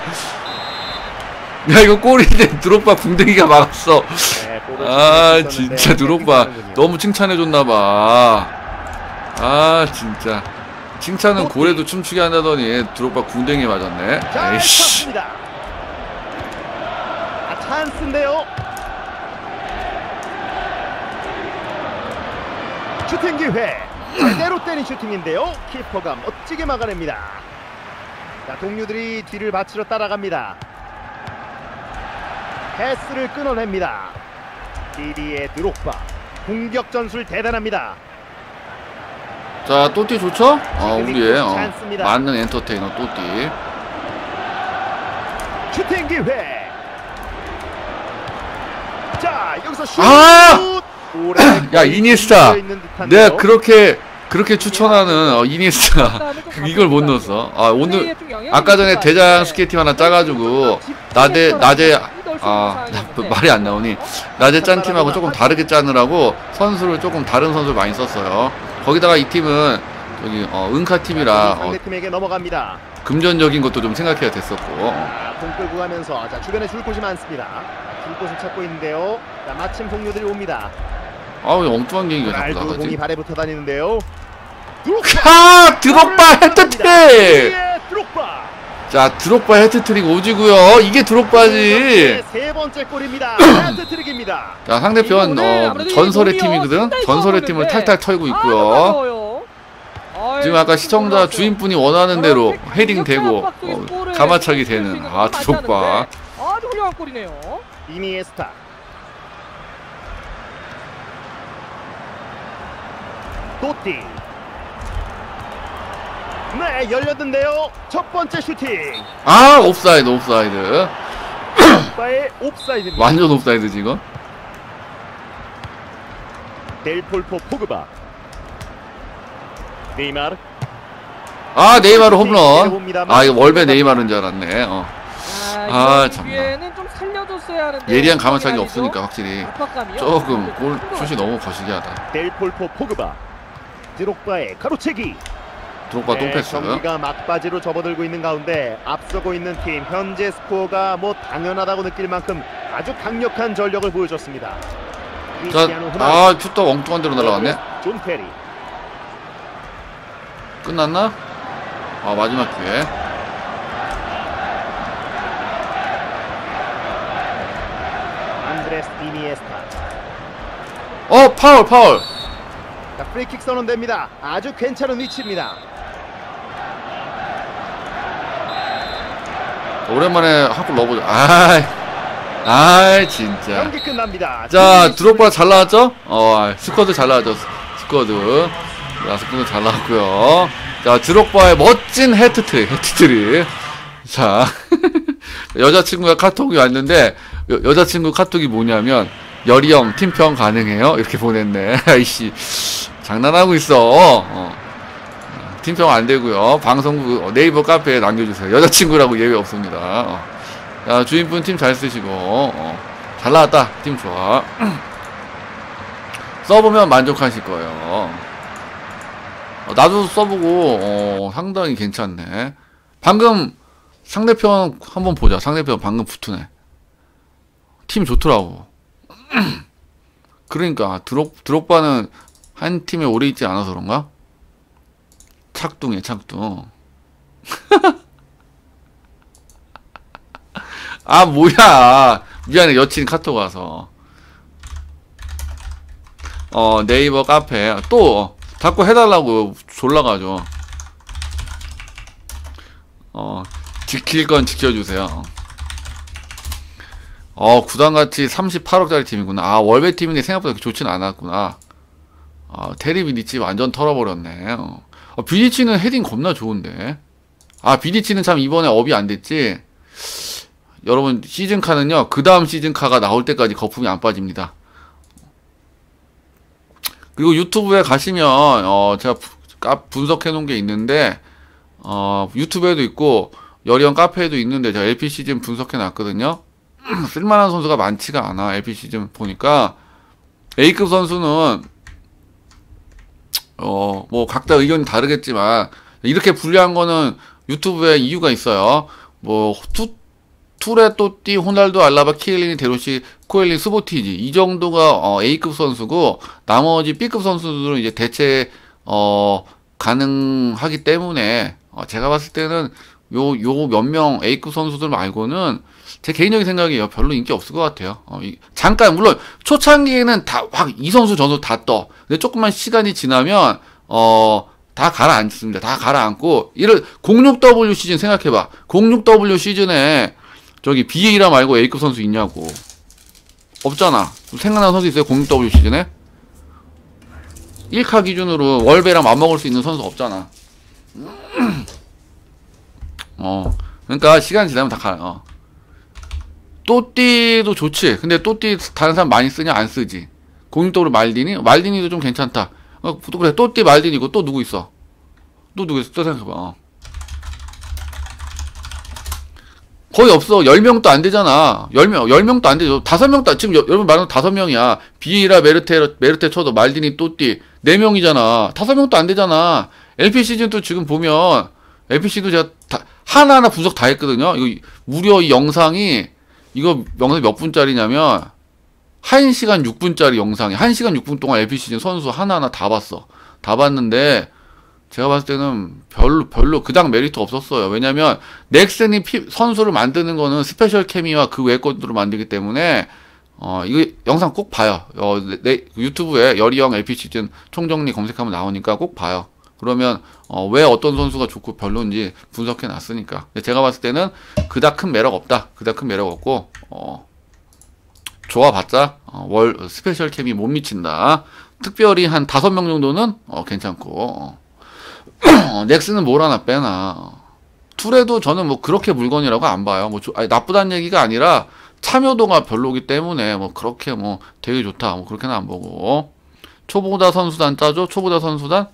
이거 골인데 드롭바 궁뎅이가 막았어. 네, 진짜 드롭바 너무 칭찬해줬나봐. 진짜 칭찬은 고래도 춤추게 한다더니 드롭바 궁뎅이 맞았네. 에이씨. 찬스인데요. 슈팅 기회. 제대로 때린 슈팅인데요. 키퍼가 멋지게 막아냅니다. 자, 동료들이 뒤를 받치러 따라갑니다. 패스를 끊어냅니다. 디디에 드롭바. 공격 전술 대단합니다. 자, 또띠 좋죠? 우리의 찬스입니다. 맞는 엔터테이너 또띠. 슈팅 기회. 자, 여기서 슛. 야, 이니에스타. 내가 그렇게 추천하는 이니에스타. 이걸 못 넣었어. 오늘 아까 전에 대장 스케이팅 하나 짜가지고 낮에 말이 안 나오니 낮에 짠 팀하고 조금 다르게 짜느라고 선수를 조금 다른 선수를 많이 썼어요. 거기다가 이 팀은 저기 은카 팀이라 상대팀에게 넘어갑니다. 금전적인 것도 좀 생각해야 됐었고. 공 끌고 가면서 자, 주변에 줄 곳이 많습니다. 줄 곳을 찾고 있는데요. 자, 마침 동료들이 옵니다. 아우 엉뚱한 얘기가 자꾸 알도 공이 나가지. 발에 붙어 다니는데요. 드록바 헤트트릭! 드록바. 자, 드록바 헤트트릭 오지고요. 이게 드록바지. 세 번째 골입니다. 헤트트릭입니다. 자, 상대편 전설의 팀이거든. 전설의 팀을 탈탈 털고 있고요. 지금 아까 시청자 주인분이 원하는 대로 헤딩 되고 가마차기 되는 드록바. 아주 훌륭한 골이네요. 이니에스타. 도티. 네, 열렸는데요. 첫 번째 슈팅. 옵사이드. 바의 옵사이드입니다. 완전 옵사이드 지금. 델폴포 포그바. 네이마르. 네이마르 홈런. 이거 월베 네이마르인 줄 알았네. 참나. 참나. 좀 살려줬어야 하는데 예리한 가마차기 없으니까 확실히 압박감이요? 조금 골 슛이 너무 거시기하다. 델폴포 포그바. 드록바의 가로채기. 드록바 또 패스. 경기가 막바지로 접어들고 있는 가운데 앞서고 있는 팀 현재 스코어가 뭐 당연하다고 느낄 만큼 아주 강력한 전력을 보여줬습니다. 자, 큐떡 엉뚱한 데로 날아갔네. 존 페리. 끝났나? 마지막 기회. 안드레스 이니에스타. 파울. 자, 프리킥 선언됩니다. 아주 괜찮은 위치입니다. 오랜만에 한골 넣어보자. 진짜. 경기 끝납니다. 자, 드록바 잘 나왔죠? 스쿼드 잘 나왔죠? 스쿼드 잘 나왔고요. 자, 드록바의 멋진 헤트트릭. 자, 여자친구가 카톡이 왔는데 여자친구 카톡이 뭐냐면 열이 형 팀평 가능해요? 이렇게 보냈네. 아이씨, 장난하고 있어. 팀평 안 되고요. 방송국 네이버 카페에 남겨주세요. 여자친구라고 예외 없습니다. 자, 주인분 팀 잘 쓰시고 잘 나왔다. 팀 좋아. 써보면 만족하실 거예요. 나도 써보고 상당히 괜찮네. 방금 상대편 한번 보자. 상대편 방금 붙으네. 팀 좋더라고. 그러니까 드록바는 한 팀에 오래 있지 않아서 그런가? 착둥해 착둥. 뭐야, 미안해. 여친 카톡 와서. 네이버 카페 또 자꾸 해달라고 졸라가죠. 지킬 건 지켜주세요. 구단가치 38억짜리 팀이구나. 월베 팀인데 생각보다 그렇게 좋진 않았구나. 테리 비디치 완전 털어버렸네. 비디치는 헤딩 겁나 좋은데. 비디치는 참 이번에 업이 안 됐지. 여러분, 시즌카는요, 그 다음 시즌카가 나올 때까지 거품이 안 빠집니다. 그리고 유튜브에 가시면, 제가 분석해 놓은 게 있는데, 유튜브에도 있고, 여리형 카페에도 있는데, 제가 LP 시즌 분석해 놨거든요. 쓸만한 선수가 많지가 않아. LP 시즌 보니까, A급 선수는, 뭐, 각자 의견이 다르겠지만, 이렇게 분류한 거는 유튜브에 이유가 있어요. 뭐, 투레, 또띠, 호날두, 알라바, 키엘리니, 데로시, 코엘린, 스보티지. 이 정도가, A급 선수고, 나머지 B급 선수들은 이제 대체, 가능하기 때문에, 제가 봤을 때는, 요 몇 명 A급 선수들 말고는, 제 개인적인 생각이에요. 별로 인기 없을 것 같아요. 잠깐, 물론, 초창기에는 이 선수, 저 선수 다 떠. 근데 조금만 시간이 지나면, 다 가라앉습니다. 다 가라앉고, 06W 시즌 생각해봐. 06W 시즌에, BA라 말고 A급 선수 있냐고. 없잖아. 생각나는 선수 있어요? 06W 시즌에? 1카 기준으로 월베랑 맞먹을 수 있는 선수 없잖아. 그러니까 시간 지나면 다 가. 또띠도 좋지. 근데 또띠 다른 사람 많이 쓰냐? 안 쓰지. 06W 말디니도 좀 괜찮다. 그래, 또띠 말디니고 또 누구 있어? 또 누구 있어? 또 생각해봐. 거의 없어. 10명도 안 되잖아. 10명도 안 되죠. 5명도, 지금 여러분 말하는 5명이야. 비에이라, 메르테 쳐도 말디니, 또띠. 4명이잖아. 5명도 안 되잖아. LP 시즌도 지금 보면, LPC도 제가 하나하나 분석 다 했거든요. 이거 무려 이 영상이 이거 영상이 몇 분짜리냐면 1시간 6분짜리 영상이 1시간 6분 동안 LP 시즌 선수 하나하나 다 봤어. 다 봤는데 제가 봤을 때는 별로 그닥 메리트 없었어요. 왜냐면 넥슨이 선수를 만드는 거는 스페셜 케미와 그 외의 것들을 만들기 때문에 이거 영상 꼭 봐요. 내 유튜브에 여리형 LP 시즌 총정리 검색하면 나오니까 꼭 봐요. 그러면 왜 어떤 선수가 좋고 별론지 분석해 놨으니까. 제가 봤을 때는 그닥 큰 매력 없다. 그닥 큰 매력 없고 좋아봤자 스페셜 캠이 못 미친다. 특별히 한 5명 정도는 괜찮고 넥슨은 뭘 하나 빼나. 툴에도 저는 뭐 그렇게 물건이라고 안 봐요. 뭐 나쁘다는 얘기가 아니라 참여도가 별로기 때문에 뭐 그렇게 뭐 되게 좋다 뭐 그렇게는 안 보고. 초보자 선수단 짜죠. 초보자 선수단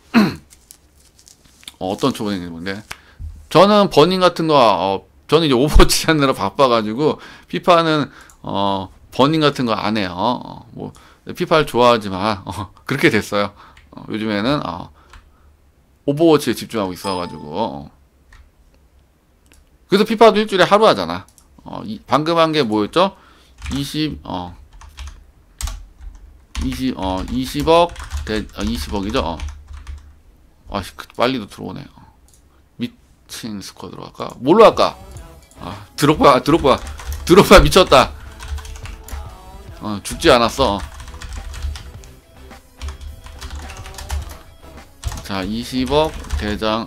어떤 초보자인지 모르는데 저는 버닝 같은 거 저는 이제 오버워치 하느라 바빠가지고 피파는 버닝 같은 거 안 해요. 뭐 피파를 좋아하지만 그렇게 됐어요. 요즘에는 오버워치에 집중하고 있어가지고 그래서 피파도 일주일에 하루 하잖아. 방금 한 게 뭐였죠? 20억 20억이죠. 빨리도 들어오네. 미친 스쿼드로 할까? 뭘로 할까? 드롭바 미쳤다. 죽지 않았어. 자, 20억 대장.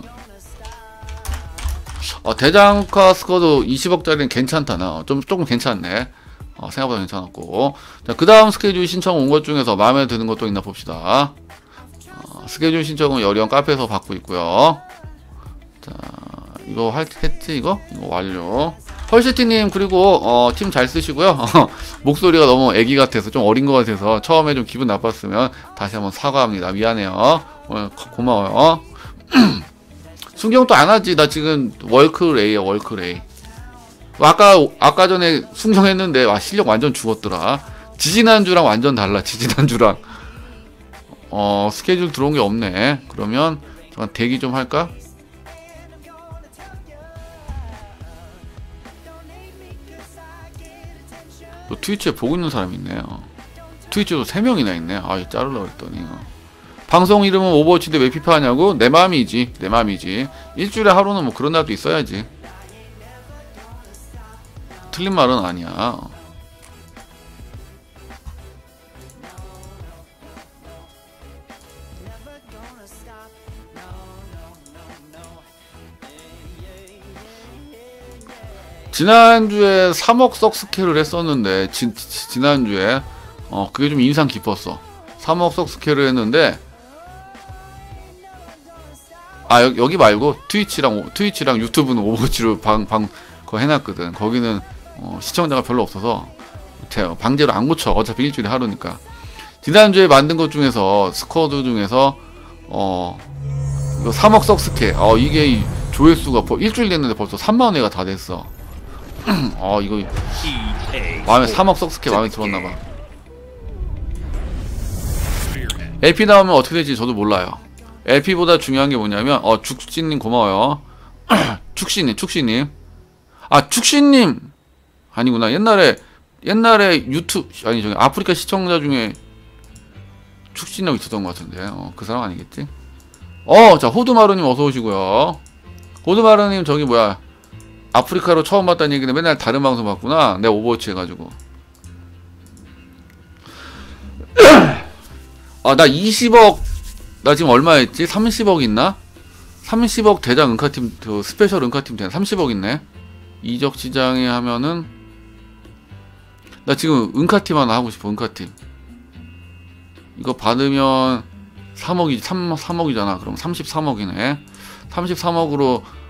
대장카 스쿼드 20억짜리는 괜찮다. 조금 괜찮네. 생각보다 괜찮았고. 자, 그 다음 스케줄 신청 온 것 중에서 마음에 드는 것도 있나 봅시다. 스케줄 신청은 여리형 카페에서 받고 있고요. 자, 이거 했지, 이거 완료. 헐시티님, 그리고, 팀 잘 쓰시고요. 목소리가 너무 애기 같아서, 좀 어린 것 같아서, 처음에 좀 기분 나빴으면, 다시 한번 사과합니다. 미안해요. 오늘 고마워요. 순경 또 안 하지. 나 지금 월크레이야, 월크레이. 아까 전에 순경했는데, 실력 완전 죽었더라. 지지난주랑 완전 달라, 지지난주랑. 스케줄 들어온 게 없네. 그러면, 잠깐 대기 좀 할까? 또 트위치에 보고 있는 사람이 있네요. 트위치도 3명이나 있네. 자르려고 했더니. 방송 이름은 오버워치인데 왜 피파 하냐고? 내 맘이지. 내 맘이지. 일주일에 하루는 뭐 그런 날도 있어야지. 틀린 말은 아니야. 지난주에 3억 석스케를 했었는데 지난주에 그게 좀 인상 깊었어. 3억 석스케를 했는데 여기 말고 트위치랑 유튜브는 오버워치로 그거 해놨거든. 거기는 시청자가 별로 없어서 방제로 안 고쳐. 어차피 일주일에 하루니까. 지난주에 만든 것 중에서 스쿼드 중에서 이거 3억 석스케 이게 조회수가 일주일 됐는데 벌써 3만 회가 다 됐어. 이거 마음에 3억 석스케 마음에 들었나봐. LP 나오면 어떻게 될지 저도 몰라요. LP보다 중요한 게 뭐냐면 죽씨님 고마워요. 축씨님 축씨님 아니구나. 옛날에 유튜브 저기 아프리카 시청자 중에 축씨라고 있었던 것 같은데 그 사람 아니겠지? 자 호두마루님 어서 오시고요. 호두마루님 저기 뭐야 아프리카로 처음 봤다는 얘기는 맨날 다른 방송 봤구나. 내가 오버워치 해가지고. 나 20억, 나 지금 얼마 했지? 30억 있나? 30억 대장 은카팀, 스페셜 은카팀 되나? 30억 있네? 이적 시장에 하면은, 나 지금 은카팀 하나 하고 싶어, 은카팀. 이거 받으면 3억이잖아. 그럼 33억이네. 33억으로